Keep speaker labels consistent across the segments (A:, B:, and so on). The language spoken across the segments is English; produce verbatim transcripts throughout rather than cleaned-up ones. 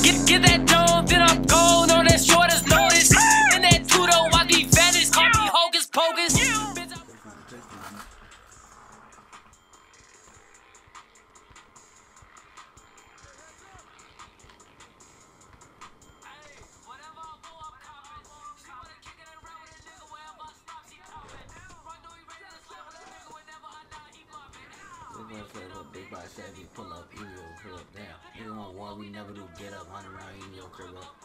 A: Get, get that dough, then I'm gone on that shortest notice. In that tudo, I be vanished, call me hocus pocus.
B: Big boy said we pull up, Emil pull up down. Nigga want war, we never do get up, hunt around, Emil pull up.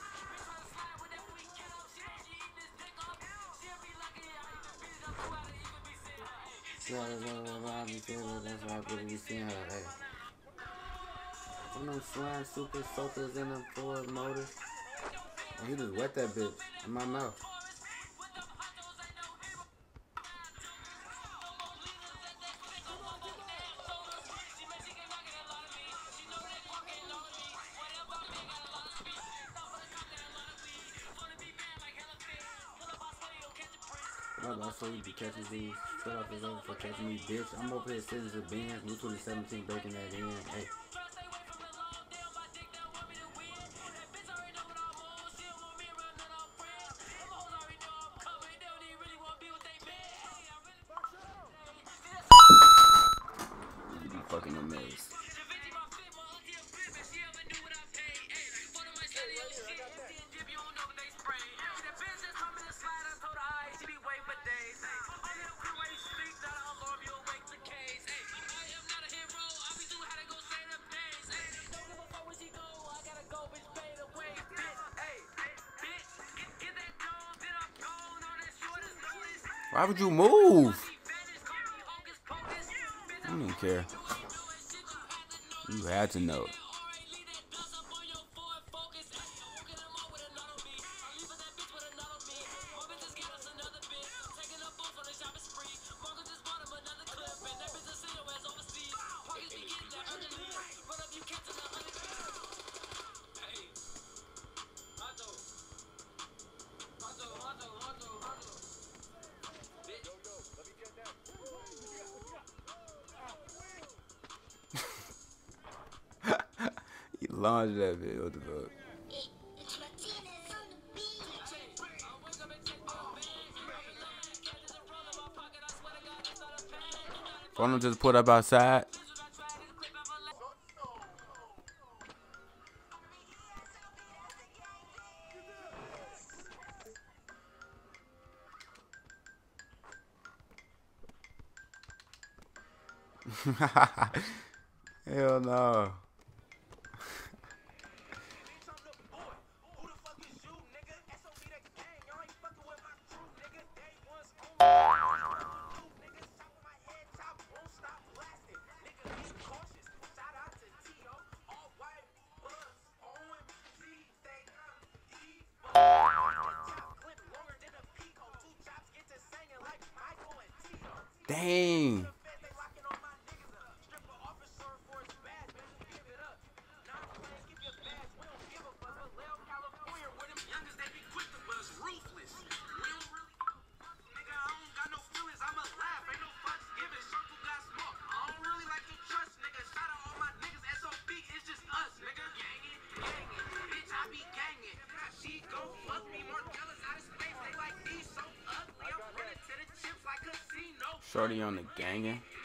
B: That's why I really seeing her, hey. Some of them slime super soakers in them Ford motors. And he just wet that bitch in my mouth. I saw you be catching these. Shut up his over for catching me, bitch. I'm over here sitting to Benz. New twenty seventeen breaking that in. Hey. You be fucking a mess. Why would you move? I don't even care. You had to know. You launched that bit, what the fuck? Why don't just put up outside? Hell no. Dang. Shorty on the gangin'.